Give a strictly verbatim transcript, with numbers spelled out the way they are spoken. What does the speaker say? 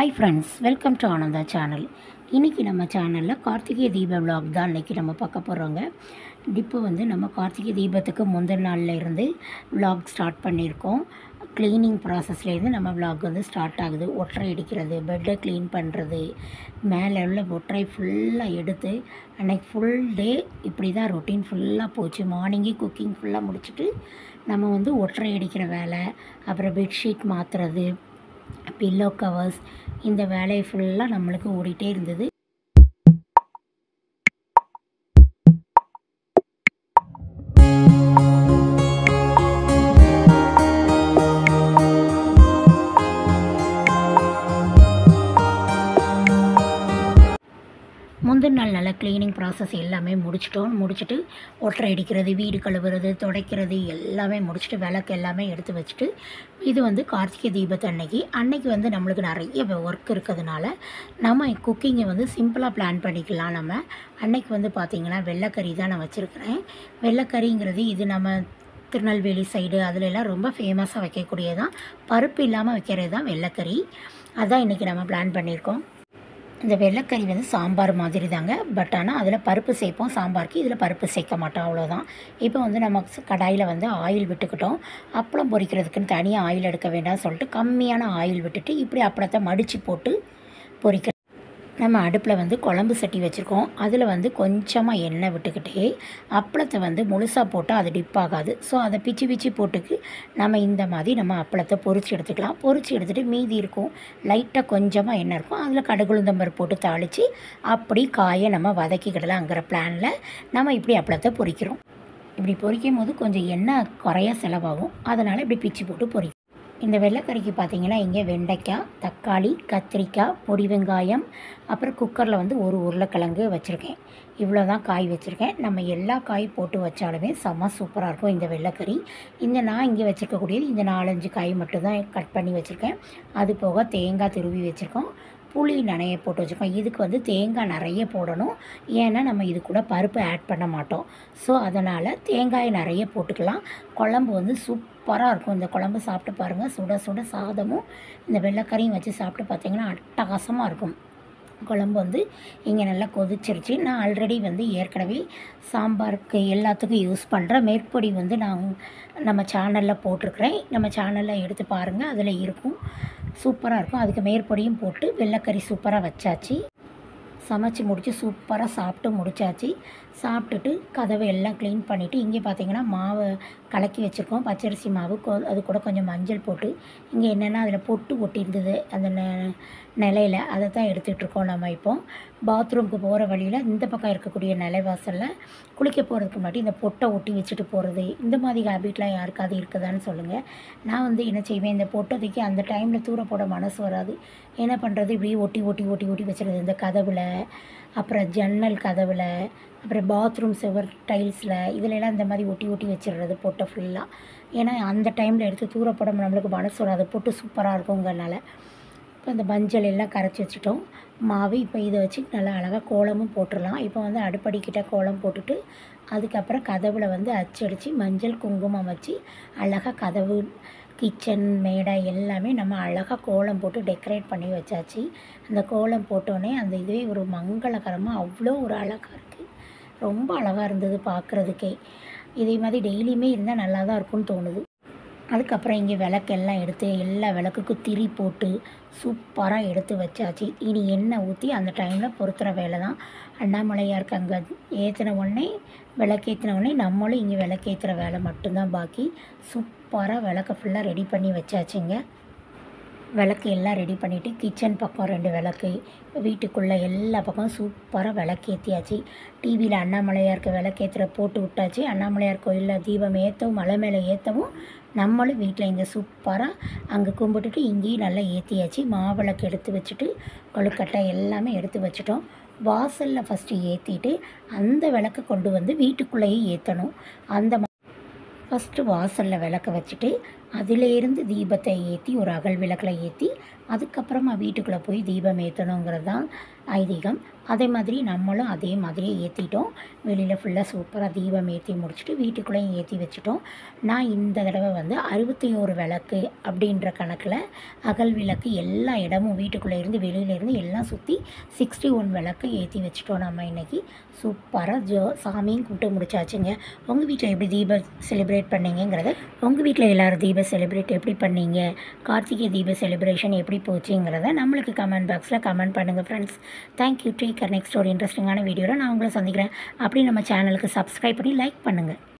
Hi friends, welcome to anantha channel. இன்னைக்கு நம்ம சேனல்ல கார்த்திகை தீப vlog தான் இன்னைக்கு நம்ம பார்க்க போறோங்க. இப்போ வந்து நம்ம கார்த்திகை தீபத்துக்கு முந்தின நாள்ல இருந்து vlog ஸ்டார்ட் பண்ணியிருக்கோம். க்ளீனிங் ப்ராசஸ்ல இருந்து நம்ம vlog வந்து ஸ்டார்ட் ஆகுது. ஒற்றை அடிக்கிறது, பெட்டை க்ளீன் பண்ணுறது, மேலே உள்ள ஒற்றை ஃபுல்லாக எடுத்து அன்னைக்கு ஃபுல் டே இப்படி தான் ரொட்டீன் ஃபுல்லாக போச்சு. மார்னிங்கே குக்கிங் ஃபுல்லாக முடிச்சுட்டு நம்ம வந்து ஒற்றை அடிக்கிற வேலை, அப்புறம் பெட்ஷீட் மாற்றுறது, பில்லோ கவர்ஸ், இந்த வேலையை ஃபுல்லாக நம்மளுக்கு ஓடிட்டே இருந்தது. முந்தின நாள் நல்லா க்ளீனிங் ப்ராசஸ் எல்லாமே முடிச்சிட்டோம். முடிச்சுட்டு ஒற்றை அடிக்கிறது, வீடு கழுவுறது, துடைக்கிறது எல்லாமே முடிச்சுட்டு விளக்கு எல்லாமே எடுத்து வச்சுட்டு இது வந்து கார்த்திகை தீபத்து அன்னைக்கு அன்னைக்கு வந்து நம்மளுக்கு நிறைய ஒர்க் இருக்கிறதுனால நம்ம குக்கிங்கை வந்து சிம்பிளாக பிளான் பண்ணிக்கலாம். நம்ம அன்னைக்கு வந்து பார்த்திங்கன்னா வெள்ளைக்கறி தான் நான் வச்சுருக்கிறேன். வெள்ளைக்கறிங்கிறது இது நம்ம திருநெல்வேலி சைடு அதுலெல்லாம் ரொம்ப ஃபேமஸாக வைக்கக்கூடியதான். பருப்பு இல்லாமல் வைக்கிறது தான் வெள்ளைக்கறி. அதான் இன்றைக்கி நம்ம பிளான் பண்ணியிருக்கோம். இந்த வெள்ளைக்கறி வந்து சாம்பார் மாதிரி தாங்க, பட் ஆனால் அதில் பருப்பு சேர்ப்போம் சாம்பாருக்கு, இதில் பருப்பு சேர்க்க மாட்டோம், அவ்வளோதான். இப்போ வந்து நம்ம கடாயில் வந்து ஆயில் விட்டுக்கிட்டோம். அப்பளம் பொரிக்கிறதுக்குன்னு தனியாக ஆயில் எடுக்க வேண்டாம்னு சொல்லிட்டு கம்மியான ஆயில் விட்டுட்டு இப்படி அப்பளத்தை மடித்து போட்டு பொரிக்கிறோம். நம்ம அடுப்பில் வந்து குழம்பு சட்டி வச்சுருக்கோம். அதில் வந்து கொஞ்சமாக எண்ணெய் விட்டுக்கிட்டே அப்பளத்தை வந்து முழுசாக போட்டால் அது டிப் ஆகாது. ஸோ அதை பிச்சு பிச்சு போட்டுக்கு நம்ம இந்த மாதிரி நம்ம அப்பளத்தை பொரித்து எடுத்துக்கலாம். பொரித்து எடுத்துகிட்டு மீதி இருக்கும் லைட்டாக கொஞ்சமாக எண்ணெய் இருக்கும், அதில் கடுகுளுந்தம்பருப்பு போட்டு தாளித்து அப்படி காயை நம்ம வதக்கிக்கிடலாங்கிற பிளானில் நம்ம இப்படி அப்பளத்தை பொரிக்கிறோம். இப்படி பொரிக்கும் போது கொஞ்சம் எண்ணெய் குறைய செலவாகும், அதனால் இப்படி பிச்சு போட்டு பொரிக்கும். இந்த வெள்ளைக்கறிக்கு பார்த்திங்கன்னா இங்கே வெண்டைக்காய், தக்காளி, கத்திரிக்காய், பொடி வெங்காயம், அப்புறம் குக்கரில் வந்து ஒரு உருளைக்கிழங்கு வச்சுருக்கேன். இவ்வளோ தான் காய் வச்சுருக்கேன். நம்ம எல்லா காய் போட்டு வச்சாலுமே செம்ம சூப்பராக இருக்கும் இந்த வெள்ளைக்கறி. இந்த நான் இங்கே வச்சுருக்கக்கூடியது இந்த நாலஞ்சு காய் மட்டும்தான் கட் பண்ணி வச்சுருக்கேன். அது போக தேங்காய் துருவி வச்சுருக்கோம், புளி நனைய போட்டு வச்சுருக்கோம். இதுக்கு வந்து தேங்காய் நிறைய போடணும், ஏன்னா நம்ம இது கூட பருப்பு ஆட் பண்ண மாட்டோம். ஸோ அதனால் தேங்காய் நிறைய போட்டுக்கலாம். குழம்பு வந்து சூப்பராக இருக்கும். இந்த குழம்பு சாப்பிட்டு பாருங்கள், சுட சுட சாதமும் இந்த வெள்ளைக்கறியும் வச்சு சாப்பிட்டு பார்த்திங்கன்னா அட்டகாசமாக இருக்கும். குழம்பு வந்து இங்கே நல்லா கொதிச்சிருச்சு. நான் ஆல்ரெடி வந்து ஏற்கனவே சாம்பாருக்கு எல்லாத்துக்கும் யூஸ் பண்ணுற மேற்பொடி வந்து நான் நம்ம சேனலில் போட்டிருக்கிறேன். நம்ம சேனலில் எடுத்து பாருங்கள், அதில் இருக்கும், சூப்பராக இருக்கும். அதுக்கு மேற்பொடியும் போட்டு வெள்ளைக்கறி சூப்பராக வச்சாச்சு. சமைச்சி முடித்து சூப்பராக சாப்பிட்டு முடித்தாச்சு. சாப்பிட்டுட்டு கதவை எல்லாம் க்ளீன் பண்ணிவிட்டு இங்கே பார்த்திங்கன்னா மாவு கலக்கி வச்சுருக்கோம், பச்சரிசி மாவு. கொ அது கூட கொஞ்சம் மஞ்சள் போட்டு இங்கே என்னென்னா அதில் பொட்டு ஒட்டியிருந்தது அந்த நெ நிலையில் அதை தான் எடுத்துகிட்ருக்கோம். நம்ம இப்போ பாத்ரூமுக்கு போகிற வழியில் இந்த பக்கம் இருக்கக்கூடிய நிலைவாசலில் குளிக்க போகிறதுக்கு முன்னாடி இந்த பொட்டை ஒட்டி வச்சுட்டு போகிறது, இந்த மாதிரி ஹேபிட்லாம் யாருக்காவது இருக்குதான்னு சொல்லுங்கள். நான் வந்து என்ன செய்வேன், இந்த பொட்டதைக்கு அந்த டைமில் தூர போட மனசு வராது. என்ன பண்ணுறது, இப்படியே ஒட்டி ஒட்டி ஒட்டி ஒட்டி வச்சுருது இந்த கதவில், அப்புறம் ஜன்னல் கதவில், அப்புறம் பாத்ரூம் செவர் டைல்ஸில், இதிலெல்லாம் இந்த மாதிரி ஒட்டி ஒட்டி வச்சிடுறது பொட்டை ஃபுல்லாக. ஏன்னா அந்த டைமில் எடுத்து தூர போட நம்மளுக்கு மனசு வராது, பொட்டு சூப்பராக இருக்குங்கிறனால. இப்போ இந்த மஞ்சள் எல்லாம் கரைச்சி வச்சுட்டோம் மாவு. இப்போ இதை வச்சு நல்லா அழகாக கோலமும் போட்டுடலாம். இப்போ வந்து அடுப்படிக்கிட்ட கோலம் போட்டுட்டு அதுக்கப்புறம் கதவில் வந்து அச்சடித்து மஞ்சள் குங்குமம் வச்சு அழகாக கதவு, கிச்சன், மேடை எல்லாமே நம்ம அழகாக கோலம் போட்டு டெக்கரேட் பண்ணி வச்சாச்சு. அந்த கோலம் போட்டோன்னே அந்த இதுவே ஒரு மங்களகரமாக அவ்வளோ ஒரு அழகாக இருக்குது, ரொம்ப அழகாக இருந்தது பார்க்குறதுக்கே. இதே மாதிரி டெய்லியுமே இருந்தால் நல்லா தான் இருக்கும்னு தோணுது. அதுக்கப்புறம் இங்கே விளக்கெல்லாம் எடுத்து எல்லா விளக்குக்கும் திரி போட்டு சூப்பராக எடுத்து வச்சாச்சு. இனி எண்ணெய் ஊற்றி அந்த டைமில் பொறுத்துற வேலை தான். அண்ணாமலையாருக்கு அங்கே ஏற்றின உடனே விளக்கேற்றின உடனே நம்மளும் இங்கே விளக்கேற்றுற வேலை மட்டும்தான் பாக்கி. சூப்பராக விளக்க ஃபுல்லாக ரெடி பண்ணி வச்சாச்சுங்க. விளக்கு எல்லாம் ரெடி பண்ணிவிட்டு கிச்சன் பக்கம் ரெண்டு விளக்கு, வீட்டுக்குள்ளே எல்லா பக்கம் சூப்பராக விளக்கேற்றியாச்சு. டிவியில் அண்ணாமலையாருக்கு விளக்கேற்றுற போட்டு விட்டாச்சு. அண்ணாமலையார் கோயிலில் தீபம் ஏற்றவும் மலை மேலே ஏற்றவும் நம்மளும் வீட்டில் இங்கே சூப்பராக அங்கே கும்பிட்டுட்டு இங்கேயும் நல்லா ஏற்றியாச்சு. மாவிளக்கு எடுத்து வச்சுட்டு கொழுக்கட்டை எல்லாமே எடுத்து வச்சுட்டோம். வாசலில் ஃபஸ்ட்டு ஏற்றிட்டு அந்த விளக்கை கொண்டு வந்து வீட்டுக்குள்ளேயே ஏற்றணும். அந்த ஃபஸ்ட்டு வாசலில் விளக்க வச்சுட்டு அதிலேருந்து தீபத்தை ஏற்றி ஒரு அகல் விளக்கில் ஏற்றி அதுக்கப்புறமா வீட்டுக்குள்ளே போய் தீபம் ஏற்றணுங்கிறது தான் ஐதீகம். அதே மாதிரி நம்மளும் அதே மாதிரியே ஏற்றிட்டோம். வெளியில் ஃபுல்லாக சூப்பராக தீபம் ஏற்றி முடிச்சுட்டு வீட்டுக்குள்ளேயும் ஏற்றி வச்சுட்டோம். நான் இந்த தடவை வந்து அறுபத்தி ஒரு விளக்கு அப்படின்ற கணக்கில் அகல் விளக்கு எல்லா இடமும் வீட்டுக்குள்ளே இருந்து வெளியிலேருந்து எல்லாம் சுற்றி சிக்ஸ்டி ஒன் விளக்கு ஏற்றி வச்சுட்டோம். நம்ம இன்றைக்கி சூப்பராக ஜோ சாமியும் கும்பிட்டு முடிச்சாச்சுங்க. உங்கள் வீட்டில் எப்படி தீபம் செலிப்ரேட் பண்ணீங்கிறத, உங்கள் வீட்டில் எல்லோரும் தீப செலிப்ரேட் எப்படி பண்ணீங்க, கார்த்திகை தீப செலிப்ரேஷன் எப்படி போச்சுங்கிறத நம்மளுக்கு கமெண்ட் பாக்ஸில் கமெண்ட் பண்ணுங்கள் friends. Thank you. Take care. Next ஒரு இன்ட்ரெஸ்டிங்கான வீடியோவில் நான் உங்களை சந்திக்கிறேன். அப்படி நம்ம சேனலுக்கு சப்ஸ்கிரைப் பண்ணி லைக் பண்ணுங்கள்.